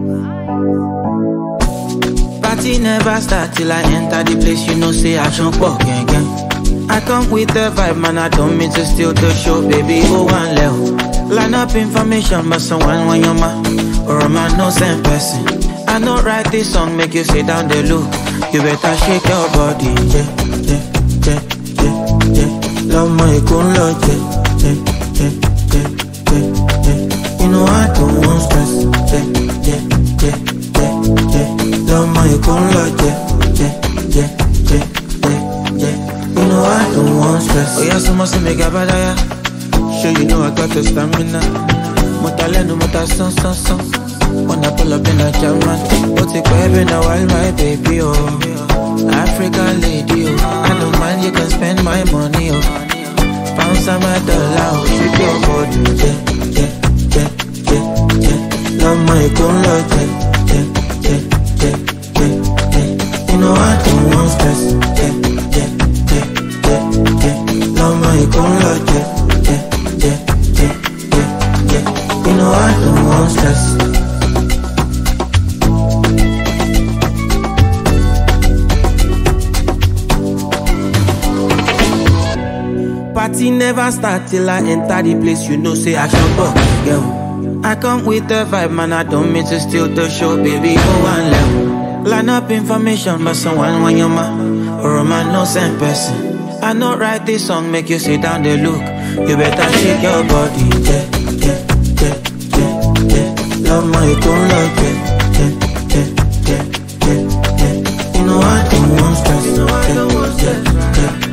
Party never start till I enter the place, you know, say action pop gang. I come with the vibe, man, I don't mean to steal the show, baby, go one level. Line up information, but someone when you're man, or a man, no same person. I know write this song, make you sit down the look. You better shake your body, yeah. Love my gun, love, yeah. You know I don't want stress, yeah. Love my gun, love, yeah. You know I don't want stress. Oh yeah, so much make a badaya. Sure you know I got the stamina. Motaleno, son. Wanna pull up in a German. But take baby now while my baby, oh. African lady, oh. I don't mind, you can spend my money, oh. Pounds on my dollar, oh. Shake your body, yeah. Love my gun, love, yeah. You know I don't want stress, yeah. Love my gun, love, yeah. You know I don't want stress. Party never start till I enter the place, you know, say I can fuck, yo. I come with the vibe, man, I don't mean to steal the show, baby, go one level. Line up information, but someone when you're man, or a man, no same person. I know write this song, make you sit down the look. You better shake your body, yeah. Love my gun, love, yeah. You know I don't want stress, yeah.